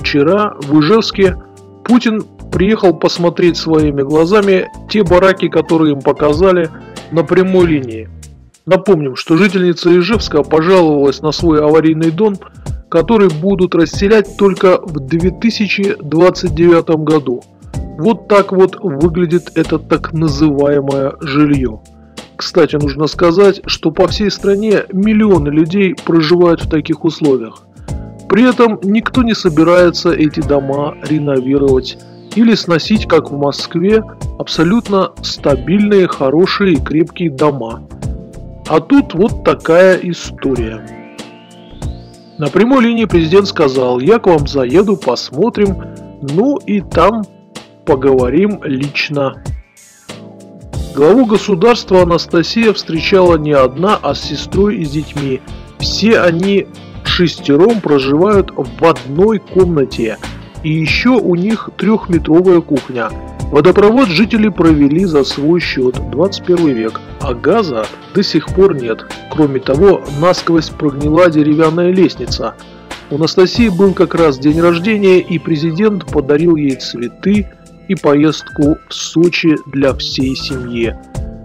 Вчера в Ижевске Путин приехал посмотреть своими глазами те бараки, которые им показали на прямой линии. Напомним, что жительница Ижевска пожаловалась на свой аварийный дом, который будут расселять только в 2029 году. Вот так вот выглядит это так называемое жилье. Кстати, нужно сказать, что по всей стране миллионы людей проживают в таких условиях. При этом никто не собирается эти дома реновировать или сносить, как в Москве, абсолютно стабильные, хорошие и крепкие дома. А тут вот такая история. На прямой линии президент сказал: я к вам заеду, посмотрим, ну и там поговорим лично. Главу государства Анастасия встречала не одна, а с сестрой и с детьми. Все они шестером проживают в одной комнате. И еще у них 3-метровая кухня. Водопровод жители провели за свой счет, 21 век, а газа до сих пор нет. Кроме того, насквозь прогнила деревянная лестница. У Анастасии был как раз день рождения, и президент подарил ей цветы и поездку в Сочи для всей семьи.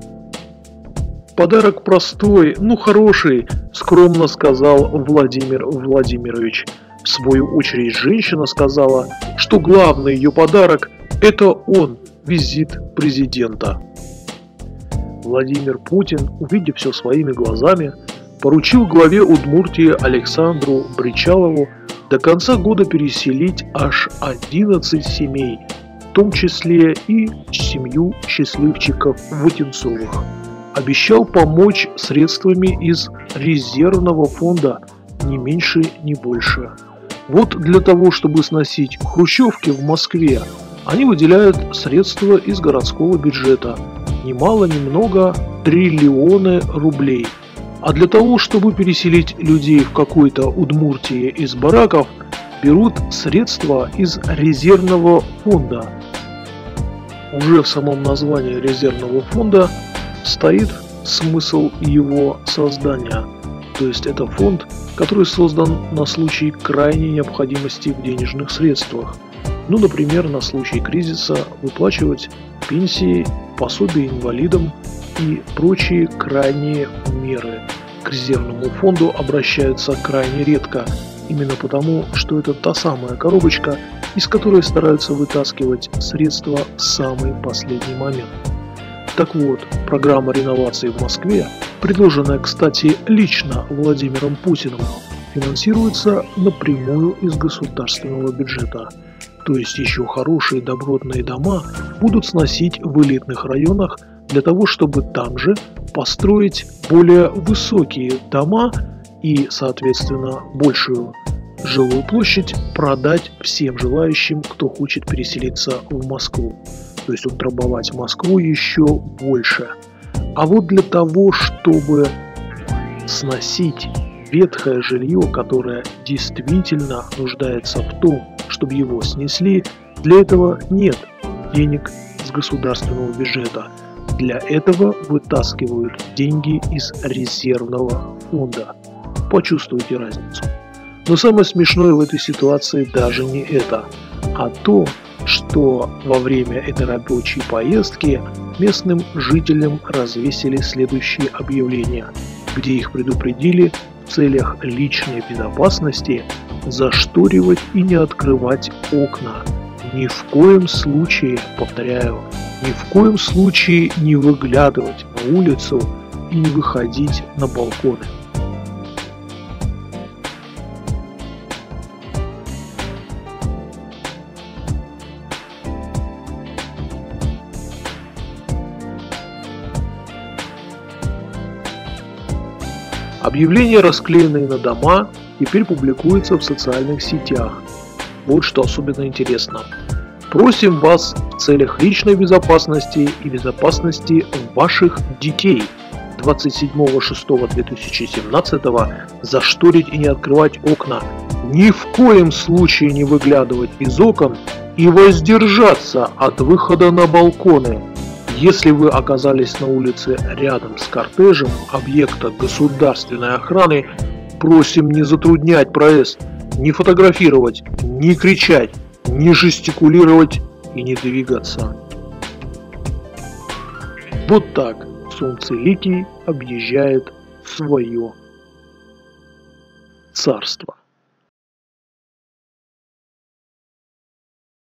Подарок простой, но хороший, скромно сказал Владимир Владимирович. В свою очередь женщина сказала, что главный ее подарок – это он, визит президента. Владимир Путин, увидев все своими глазами, поручил главе Удмуртии Александру Бричалову до конца года переселить аж 11 семей, в том числе и семью счастливчиков Вотинцовых. Обещал помочь средствами из резервного фонда, ни меньше, ни больше. Вот для того, чтобы сносить хрущевки в Москве, они выделяют средства из городского бюджета. Ни мало ни много триллионы рублей. А для того, чтобы переселить людей в какой-то Удмуртии из бараков, берут средства из резервного фонда. Уже в самом названии резервного фонда стоит смысл его создания. То есть это фонд, который создан на случай крайней необходимости в денежных средствах. Ну, например, на случай кризиса выплачивать пенсии, пособия инвалидам и прочие крайние меры. К резервному фонду обращаются крайне редко, именно потому, что это та самая коробочка, из которой стараются вытаскивать средства в самый последний момент. Так вот, программа реновации в Москве, предложенная, кстати, лично Владимиром Путиным, финансируется напрямую из государственного бюджета. То есть еще хорошие добротные дома будут сносить в элитных районах для того, чтобы там же построить более высокие дома и, соответственно, большую жилую площадь продать всем желающим, кто хочет переселиться в Москву. То есть утрамбовать Москву еще больше. А вот для того, чтобы сносить ветхое жилье, которое действительно нуждается в том, чтобы его снесли, для этого нет денег с государственного бюджета. Для этого вытаскивают деньги из резервного фонда. Почувствуйте разницу. Но самое смешное в этой ситуации даже не это, а то, что во время этой рабочей поездки местным жителям развесили следующие объявления, где их предупредили в целях личной безопасности зашторивать и не открывать окна. Ни в коем случае, повторяю, ни в коем случае не выглядывать на улицу и не выходить на балконы. Объявления, расклеенные на дома, теперь публикуются в социальных сетях. Вот что особенно интересно. Просим вас в целях личной безопасности и безопасности ваших детей 27.06.2017 зашторить и не открывать окна, ни в коем случае не выглядывать из окон и воздержаться от выхода на балконы. Если вы оказались на улице рядом с кортежем объекта государственной охраны, просим не затруднять проезд. не фотографировать, не кричать, не жестикулировать и не двигаться. Вот так Солнцеликий объезжает свое царство.